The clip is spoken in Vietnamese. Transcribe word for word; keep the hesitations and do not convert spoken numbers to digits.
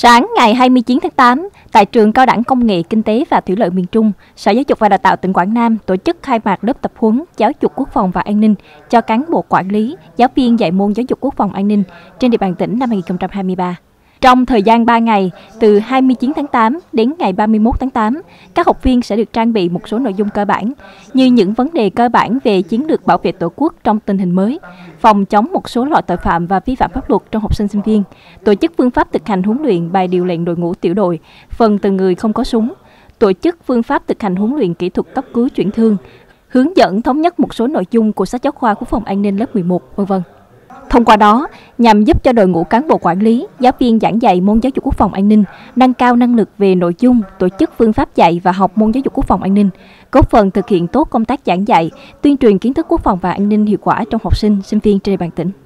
Sáng ngày hai mươi chín tháng tám, tại trường Cao đẳng Công nghệ Kinh tế và Thủy lợi miền Trung, Sở Giáo dục và Đào tạo tỉnh Quảng Nam tổ chức khai mạc lớp tập huấn giáo dục quốc phòng và an ninh cho cán bộ quản lý, giáo viên dạy môn giáo dục quốc phòng an ninh trên địa bàn tỉnh năm hai nghìn không trăm hai mươi ba. Trong thời gian ba ngày, từ hai mươi chín tháng tám đến ngày ba mươi mốt tháng tám, các học viên sẽ được trang bị một số nội dung cơ bản như những vấn đề cơ bản về chiến lược bảo vệ Tổ quốc trong tình hình mới, phòng chống một số loại tội phạm và vi phạm pháp luật trong học sinh sinh viên, tổ chức phương pháp thực hành huấn luyện bài điều lệnh đội ngũ tiểu đội, phần từng người không có súng, tổ chức phương pháp thực hành huấn luyện kỹ thuật cấp cứu chuyển thương, hướng dẫn thống nhất một số nội dung của sách giáo khoa quốc phòng an ninh lớp mười một, vân vân. Thông qua đó, nhằm giúp cho đội ngũ cán bộ quản lý, giáo viên giảng dạy môn giáo dục quốc phòng an ninh nâng cao năng lực về nội dung, tổ chức phương pháp dạy và học môn giáo dục quốc phòng an ninh, góp phần thực hiện tốt công tác giảng dạy, tuyên truyền kiến thức quốc phòng và an ninh hiệu quả trong học sinh, sinh viên trên địa bàn tỉnh.